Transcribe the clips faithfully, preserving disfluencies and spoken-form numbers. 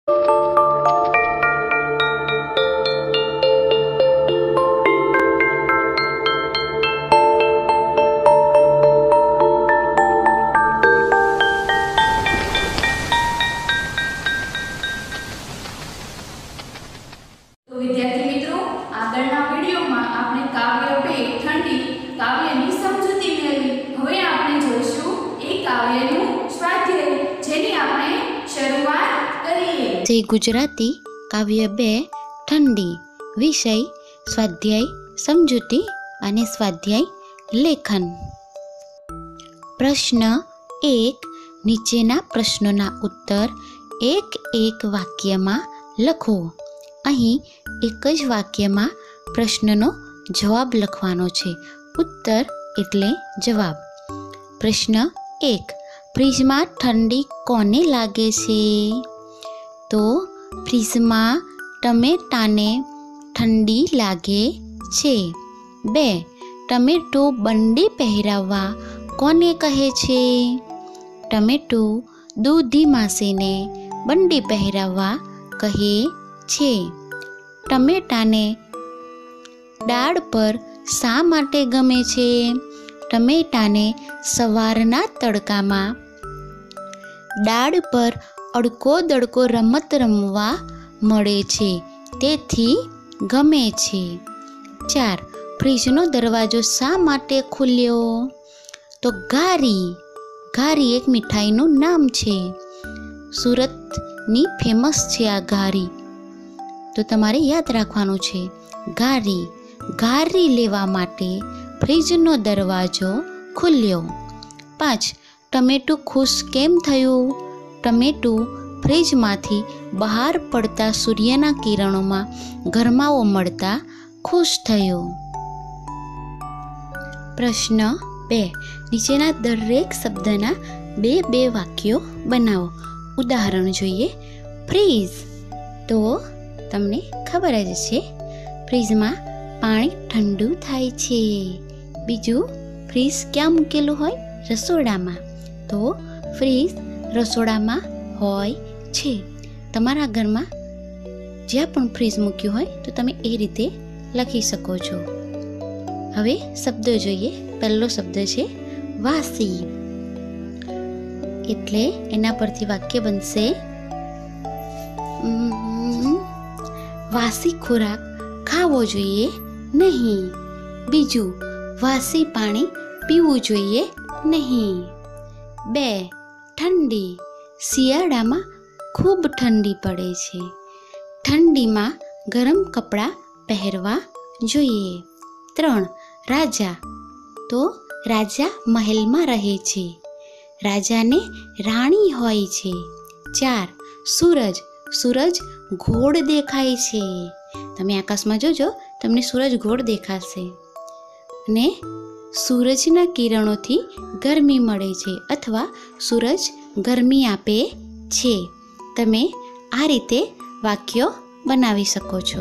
તો વિદ્યાર્થી મિત્રો, આગળના વિડીયોમાં આપણે કાવ્ય બે ઠંડી કાવ્યની સમજૂતી મેળવી. હવે આપણે જોઈશું એ કાવ્યનું સ્વાધ્યાય, જેની આપણે શરૂઆત કરીએ. જય ગુજરાતી કાવ્ય બે ઠંડી. વિષય સ્વાધ્યાય સમજૂતી અને સ્વાધ્યાય લેખન. પ્રશ્ન એક. નીચેના પ્રશ્નોના ઉત્તર એક એક વાક્યમાં લખો. અહીં એક જ વાક્યમાં પ્રશ્નનો જવાબ લખવાનો છે. ઉત્તર એટલે જવાબ. પ્રશ્ન એક. ફ્રીજમાં ઠંડી કોને લાગે છે? તો ફ્રીજમાં ટમેટાને ઠંડી લાગે છે. બે. ટમેટું બંડી પહેરાવવા કોને કહે છે? ટમેટું દૂધી માસીને બંડી પહેરાવવા કહે છે. ટમેટાને દાળ પર શા માટે ગમે છે? ટમેટાને સવારના તડકામાં દાળ પર અડકો દડકો રમત રમવા મળે છે, તેથી ગમે છે. ચાર. ફ્રીજનો દરવાજો શા માટે ખુલ્યો? તો ઘારી. ઘારી એક મીઠાઈનું નામ છે. સુરતની ફેમસ છે આ ઘારી, તો તમારે યાદ રાખવાનું છે. ઘારી. ઘારી લેવા માટે ફ્રીજનો દરવાજો ખુલ્યો. પાંચ. ટમેટું ખુશ કેમ થયું? ટમેટું ફ્રીજમાંથી બહાર પડતા સૂર્યના કિરણોમાં ગરમાવો મળતા ખુશ થયું. પ્રશ્ન બે. નીચેના દરેક શબ્દના બે બે વાક્યો બનાવો. ઉદાહરણ જોઈએ. ફ્રીજ. તો તમને ખબર જ છે, ફ્રીજમાં પાણી ઠંડુ થાય છે. બીજું, ફ્રીજ ક્યાં મૂકેલું હોય? રસોડામાં. તો ફ્રીજ રસોડામાં હોય છે. તમારા ઘરમાં જ્યાં પણ ફ્રીજ મૂક્યું હોય તો તમે એ રીતે લખી શકો છો. હવે શબ્દો જોઈએ. પહેલો શબ્દ છે વાસી. એટલે એના પરથી વાક્ય બનશે વાસી ખોરાક ખાવો જોઈએ નહીં. બીજું, વાસી પાણી પીવું જોઈએ નહીં. બે. ઠંડી. શિયાળામાં ખૂબ ઠંડી પડે છે. ઠંડીમાં ગરમ કપડાં પહેરવા જોઈએ. ત્રણ. રાજા. તો રાજા મહેલમાં રહે છે. રાજાને રાણી હોય છે. ચાર. સૂરજ. સૂરજ ગોળ દેખાય છે. તમે આકાશમાં જોજો, તમને સૂરજ ગોળ દેખાશે. અને સૂરજના કિરણોથી ગરમી મળે છે, અથવા સૂરજ ગરમી આપે છે. તમે આ રીતે વાક્યો બનાવી શકો છો.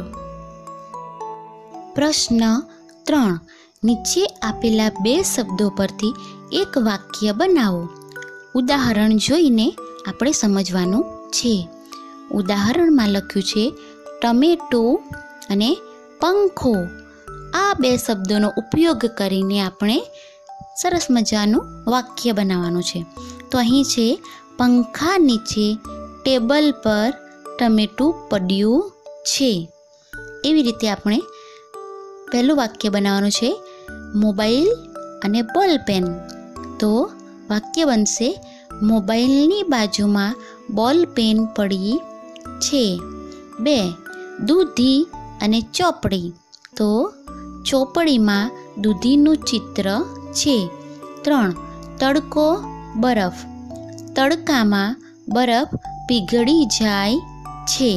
પ્રશ્ન ત્રણ. નીચે આપેલા બે શબ્દો પરથી એક વાક્ય બનાવો. ઉદાહરણ જોઈને આપણે સમજવાનું છે. ઉદાહરણમાં લખ્યું છે ટમેટું અને પંખો. આ બે શબ્દોનો ઉપયોગ કરીને આપણે સરસ મજાનું વાક્ય બનાવવાનું છે. તો અહીં છે, પંખા નીચે ટેબલ પર ટમેટું પડ્યું છે. એવી રીતે આપણે પહેલું વાક્ય બનાવવાનું છે, મોબાઈલ અને બોલ પેન. તો વાક્ય બનશે, મોબાઈલની બાજુમાં બોલ પેન પડી છે. બે. દૂધી અને ચોપડી. તો ચોપડીમાં દૂધીનું ચિત્ર છે. ત્રણ. તડકો બરફ. તડકામાં બરફ પીગળી જાય છે.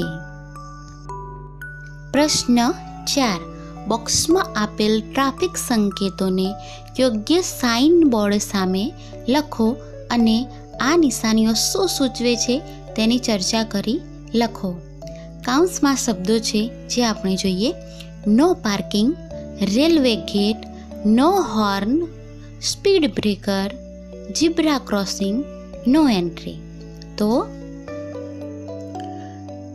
પ્રશ્ન ચાર. બોક્સમાં આપેલ ટ્રાફિક સંકેતોને યોગ્ય સાઇન બોર્ડ સામે લખો અને આ નિશાનીઓ શું સૂચવે છે તેની ચર્ચા કરી લખો. કાઉન્સમાં શબ્દો છે જે આપણે જોઈએ. No parking, railway gate, no horn, speed breaker, zebra crossing, no entry. તો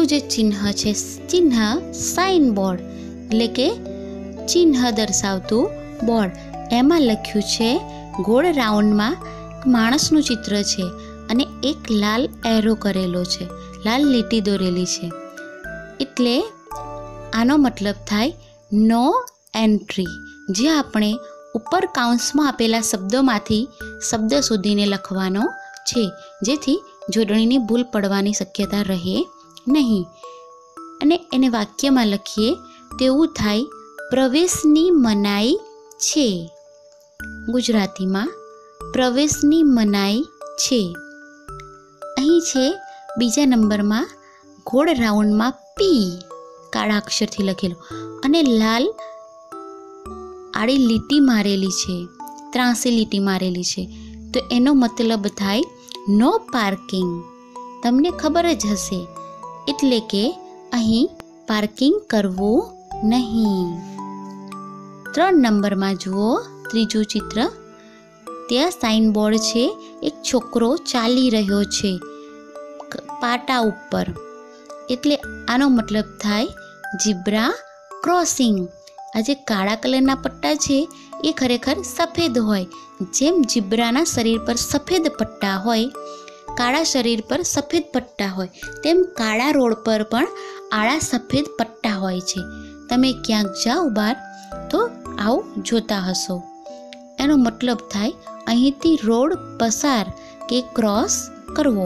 પહેલું જે ચિહ્ન છે, ચિહ્ન સાઇન બોર્ડ એટલે કે ચિહ્ન દર્શાવતું બોર્ડ, એમાં લખ્યું છે ગોળ રાઉન્ડમાં માણસનું ચિત્ર છે અને એક લાલ એરો કરેલો છે, લાલ લીટી દોરેલી છે. એટલે આનો મતલબ થાય નો એન્ટ્રી, જે આપણે ઉપર કાઉન્સમાં આપેલા શબ્દોમાંથી શબ્દ શોધીને લખવાનો છે, જેથી જોડણીની ભૂલ પડવાની શક્યતા રહે નહીં. અને એને વાક્યમાં લખીએ તેવું થાય પ્રવેશની મનાઈ છે. ગુજરાતીમાં પ્રવેશની મનાઈ છે. અહીં છે બીજા નંબરમાં ગોળ રાઉન્ડમાં પી કાળા અક્ષરથી લખેલું અને લાલ આડી લીટી મારેલી છે, ત્રાસી લીટી મારેલી છે. તો એનો મતલબ થાય નો પાર્કિંગ. તમને ખબર જ હશે, એટલે કે અહીં પાર્કિંગ કરવું નહીં. ત્રણ નંબરમાં જુઓ ત્રીજું ચિત્ર. ત્યાં સાઇન બોર્ડ છે, એક છોકરો ચાલી રહ્યો છે પાટા ઉપર, એટલે આનો મતલબ થાય ઝીબ્રા ક્રોસિંગ. આ જે કાળા કલરના પટ્ટા છે એ ખરેખર સફેદ હોય. જેમ ઝીબ્રાના શરીર પર સફેદ પટ્ટા હોય, કાળા શરીર પર સફેદ પટ્ટા હોય, તેમ કાળા રોડ પર પણ આળા સફેદ પટ્ટા હોય છે. તમે ક્યાંક જાઓ બહાર તો આવું જોતા હશો. એનો મતલબ થાય અહીંથી રોડ પસાર કે ક્રોસ કરવો.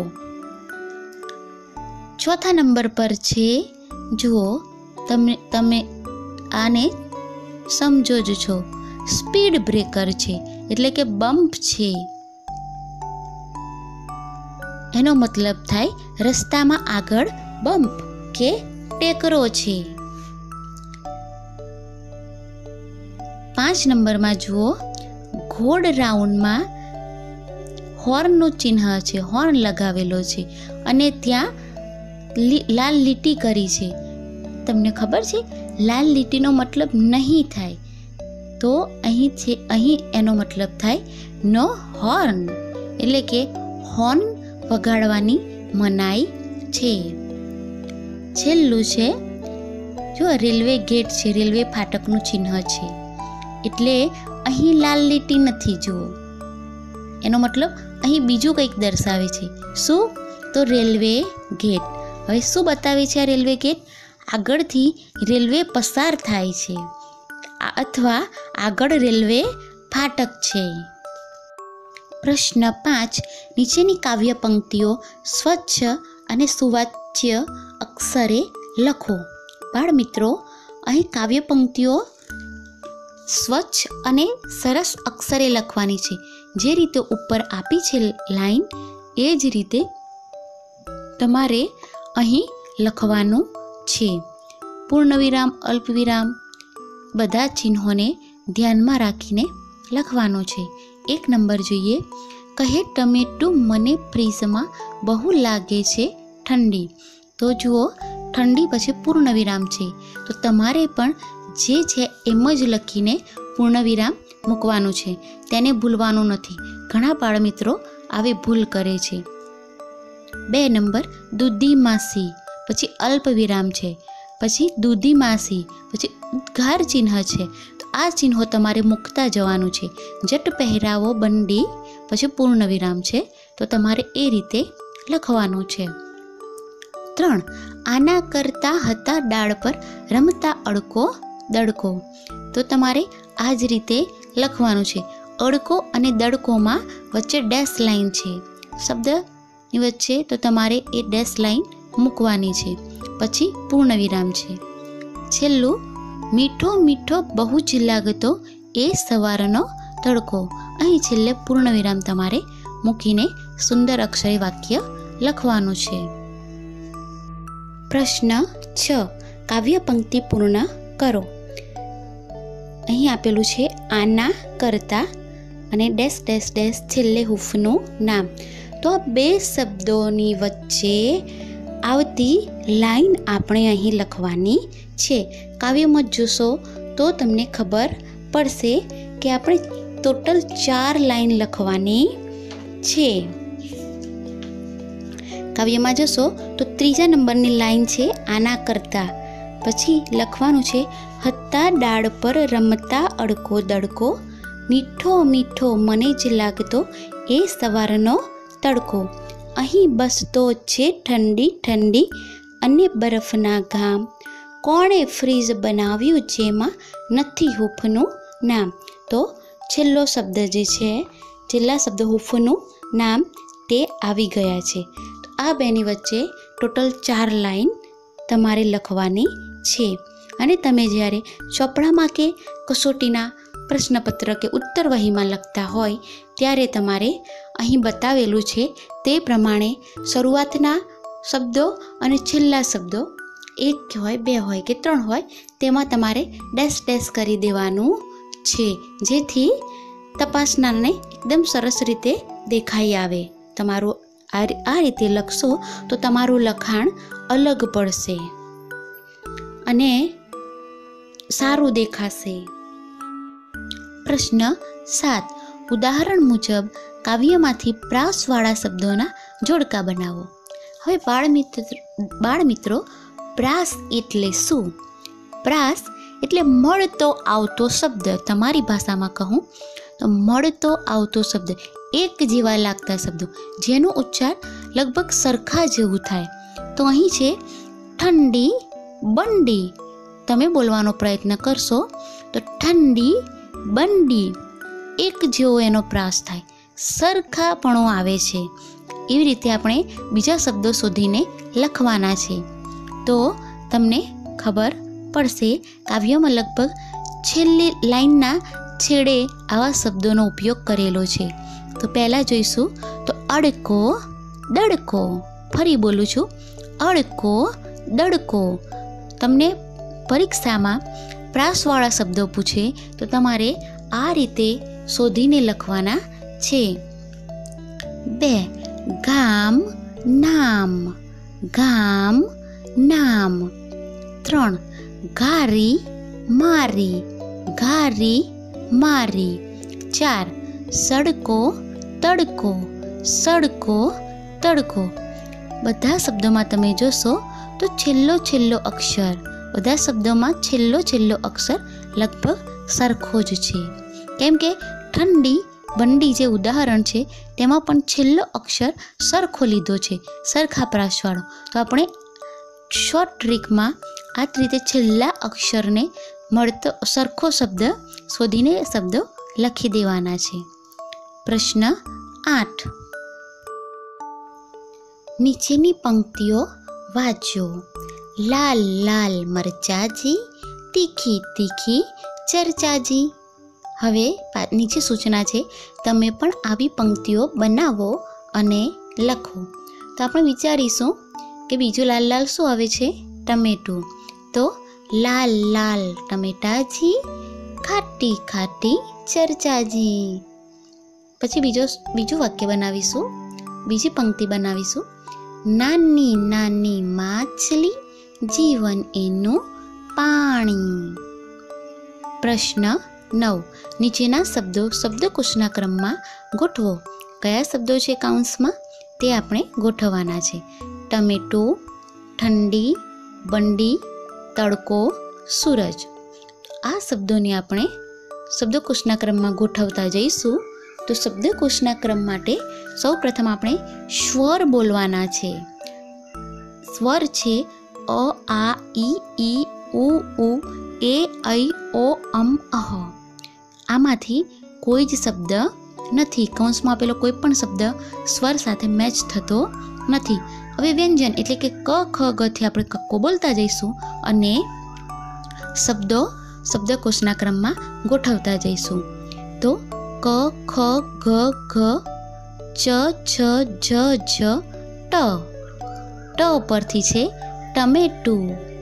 ચોથા નંબર પર છે, જુઓ તમે તમે આને સમજો જ છો, સ્પીડ બ્રેકર છે એટલે કે બમ્પ છે. એનો મતલબ થાય રસ્તામાં આગળ બમ્પ કે ટેકરો છે. પાંચ નંબરમાં જુઓ ગોળ રાઉન્ડમાં હોર્નનું ચિહ્ન છે, હોર્ન લગાવેલો છે અને ત્યાં લાલ લીટી કરી છે. તમને ખબર છે લાલ લીટીનો મતલબ નહીં થાય, તો અહીં છે અહીં એનો મતલબ થાય નો હોર્ન, એટલે કે હોર્ન વગાડવાની મનાઈ છે. છેલ્લું છે, જો રેલવે ગેટ છે, રેલવે ફાટકનું ચિહ્ન છે, એટલે અહીં લાલ લીટી નથી. જુઓ એનો મતલબ અહીં બીજું કંઈક દર્શાવે છે. શું? તો રેલવે ગેટ. હવે શું બતાવે છે આ રેલવે ગેટ? આગળથી રેલવે પસાર થાય છે અથવા આગળ રેલવે ફાટક છે. પ્રશ્ન પાંચ. નીચેની કાવ્ય પંક્તિઓ સ્વચ્છ અને સુવાચ્ય અક્ષરે લખો. બાળ મિત્રો, અહીં કાવ્ય પંક્તિઓ સ્વચ્છ અને સરસ અક્ષરે લખવાની છે. જે રીતે ઉપર આપી છે લાઈન, એ જ રીતે તમારે અહીં લખવાનું છે. પૂર્ણવિરામ, અલ્પવિરામ બધા ચિહ્નોને ધ્યાનમાં રાખીને લખવાનું છે. એક નંબર જોઈએ. કહે ટમેટું મને ફ્રીજમાં બહુ લાગે છે ઠંડી. તો જુઓ ઠંડી પછી પૂર્ણવિરામ છે, તો તમારે પણ જે છે એમ જ લખીને પૂર્ણવિરામ મૂકવાનું છે, તેને ભૂલવાનું નથી. ઘણા બાળ મિત્રો આવી ભૂલ કરે છે. બે નંબર દૂધી માસી પછી અલ્પવિરામ છે, પછી દૂધી માસી પછી ઉદ્ગાર ચિહ્ન છે. તો આ ચિહ્નો તમારે મૂકતા જવાનું છે. જટ પહેરાવો બંડી પછી પૂર્ણવિરામ છે, તો તમારે એ રીતે લખવાનું છે. ત્રણ. આના કરતા હતા ડાળ પર રમતા અડકો દડકો. તો તમારે આ જ રીતે લખવાનું છે. અડકો અને દડકોમાં વચ્ચે ડેશ લાઈન છે શબ્દની વચ્ચે, તો તમારે એ ડેશ લાઈન મૂકવાની છે. પછી પૂર્ણવિરામ છે. છેલ્લું. મીઠો મીઠો બહુ જ લાગતો એ સવારનો તડકો. અહીં છેલ્લે પૂર્ણવિરામ તમારે મૂકીને સુંદર અક્ષરે વાક્ય લખવાનું છે. પ્રશ્ન છ. કાવ્ય પંક્તિ પૂર્ણ કરો. અહીં આપેલું છે આના કરતા અને ડેશ ડેશ ડેશ છેલ્લે હૂફનું નામ. તો બે શબ્દોની વચ્ચે આવતી લાઈન આપણે અહીં લખવાની છે. કાવ્યમાં જોશો તો તમને ખબર પડશે કે આપણે ટોટલ ચાર લાઈન લખવાની છે. કાવ્યમાં જશો તો ત્રીજા નંબરની લાઈન છે આના કરતાં. પછી લખવાનું છે હતા ડાળ પર રમતા અડકો દડકો, મીઠો મીઠો મને જ લાગતો એ સવારનો તડકો, અહીં બસતો છે ઠંડી ઠંડી અને બરફના ગામ, કોણે ફ્રીજ બનાવ્યું જેમાં નથી હૂંફનું નામ. તો છેલ્લો શબ્દ જે છે, છેલ્લા શબ્દ હૂંફનું નામ તે આવી ગયા છે. તો આ બેની વચ્ચે ટોટલ ચાર લાઈન તમારે લખવાની છે. અને તમે જ્યારે ચોપડામાં કે કસોટીના પ્રશ્નપત્ર કે ઉત્તરવહીમાં લખતા હોય ત્યારે તમારે અહીં બતાવેલું છે તે પ્રમાણે શરૂઆતના શબ્દો અને છેલ્લા શબ્દો એક હોય, બે હોય કે ત્રણ હોય તેમાં તમારે ડેશ ડેશ કરી દેવાનું છે, જેથી તપાસનારને એકદમ સરસ રીતે દેખાઈ આવે. તમારું આ આ રીતે લખશો તો તમારું લખાણ અલગ પડશે અને સારું દેખાશે. પ્રશ્ન સાત. ઉદાહરણ મુજબ કાવ્યમાંથી પ્રાસવાળા શબ્દોના જોડકા બનાવો. હવે બાળ મિત્ર બાળ મિત્રો પ્રાસ એટલે શું? પ્રાસ એટલે મળતો આવતો શબ્દ. તમારી ભાષામાં કહું તો મળતો આવતો શબ્દ, એક જેવા લાગતા શબ્દો જેનો ઉચ્ચાર લગભગ સરખા જેવું થાય. તો અહીં છે ઠંડી બંડી. તમે બોલવાનો પ્રયત્ન કરશો તો ઠંડી બંડી, એક જેવો એનો પ્રાસ થાય, સરખાપણો આવે છે. એવી રીતે આપણે બીજા શબ્દો શોધીને લખવાના છે તો તમને ખબર પડશે. કાવ્યમાં લગભગ છેલ્લી લાઈનના છેડે આવા શબ્દોનો ઉપયોગ કરેલો છે. તો પહેલાં જોઈશું તો અડકો દડકો. ફરી બોલું છું, અડકો દડકો. તમને પરીક્ષામાં પ્રાસવાળા શબ્દો પૂછે તો તમારે આ રીતે શોધીને લખવાના છે. બે. ગામ નામ. ગામ નામ. ત્રણ. ઘારી મારી. ઘારી મારી. ચાર. સડકો તડકો. સડકો તડકો. બધા શબ્દોમાં તમે જોશો તો છેલ્લો છેલ્લો અક્ષર, બધા શબ્દોમાં છેલ્લો છેલ્લો અક્ષર લગભગ સરખો જ છે. કેમ કે ઠંડી બંડી જે ઉદાહરણ છે તેમાં પણ છેલ્લો અક્ષર સરખો લીધો છે, સરખા પ્રાસવાળો. તો આપણે શોર્ટ ટ્રીકમાં આ જ રીતે છેલ્લા અક્ષરને મળતો સરખો શબ્દ શોધીને શબ્દો લખી દેવાના છે. પ્રશ્ન આઠ. નીચેની પંક્તિઓ વાંચો. લાલ લાલ મરચાજી, તીખી તીખી ચર્ચાજી. હવે નીચે સૂચના છે, તમે પણ આવી પંક્તિઓ બનાવો અને લખો. તો આપણે વિચારીશું કે બીજું લાલ લાલ શું આવે છે? ટમેટું. તો લાલ લાલ ટમેટાજી, ખાટી ખાટી ચર્ચાજી. પછી બીજો બીજું વાક્ય બનાવીશું, બીજી પંક્તિ બનાવીશું. નાની નાની માછલી, જીવન એનું પાણી. પ્રશ્ન નવ. નીચેના શબ્દો શબ્દકોશના ક્રમમાં ગોઠવો. કયા શબ્દો છે કાઉન્સમાં તે આપણે ગોઠવવાના છે. ટમેટું, ઠંડી, બંડી, તડકો, સૂરજ. આ શબ્દોને આપણે શબ્દકોશના ક્રમમાં ગોઠવતા જઈશું. તો શબ્દકોશના ક્રમ માટે સૌ પ્રથમ આપણે સ્વર બોલવાના છે. સ્વર છે અ, આ, ઈ, ઈ, ઉ, ઉ, એ, ઐ, ઓ, અમ, અહ. આમાંથી કોઈ જ શબ્દ નથી, કૌંસમાં આપેલો કોઈ પણ શબ્દ સ્વર સાથે મેચ થતો નથી. હવે વ્યંજન એટલે કે ક, ખ, ગથી આપણે કક્કો બોલતા જઈશું અને શબ્દો શબ્દકોશના ક્રમમાં ગોઠવતા જઈશું. તો ક, ખ, ગ, ઘ, ચ, છ, જ, જ, ટ. ટ પરથી છે ટમેટું.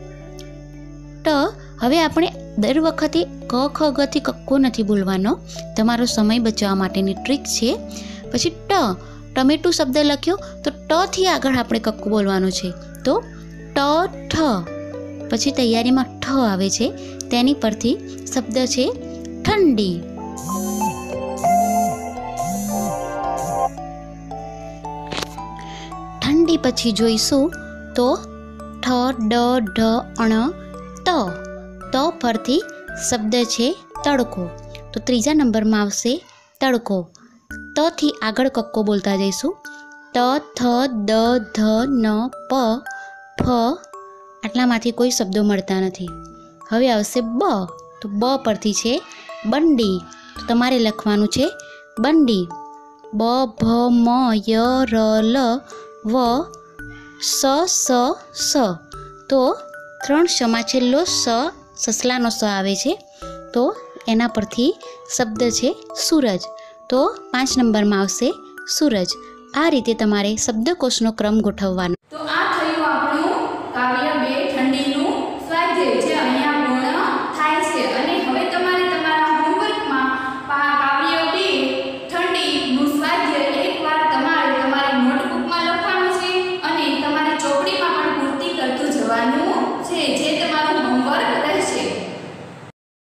ટ. હવે આપણે દર વખતે ક, ખ, ગથી કક્કો નથી બોલવાનો, તમારો સમય બચાવવા માટેની ટ્રીક છે. પછી ટ, ટમેટું શબ્દ લખ્યો તો ટ થી આગળ આપણે કક્કો બોલવાનું છે. તો ટ, ઠ. પછી તૈયારીમાં ઠ આવે છે, તેની પરથી શબ્દ છે ઠંડી. ઠંડી એની પછી જોઈશું તો ઠ ડ ઢ અણ ત ત પરથી શબ્દ છે તડકો. તો ત્રીજા નંબરમાં આવશે તડકો. ત થી આગળ કક્કો બોલતા જઈશું. ત થ દ ધ ન પ ફ આટલામાંથી કોઈ શબ્દો મળતા નથી. હવે આવશે બ. તો બ પરથી છે બંડી. તો તમારે લખવાનું છે બંડી. બ ભ મ ય ર લ વ સ સ સ. તો ત્રણ શમાં છેલ્લો સ સસલાનો સ આવે છે. તો એના પરથી શબ્દ છે સૂરજ. તો પાંચ નંબરમાં આવશે સૂરજ. આ રીતે તમારે શબ્દકોશનો ક્રમ ગોઠવવાનો.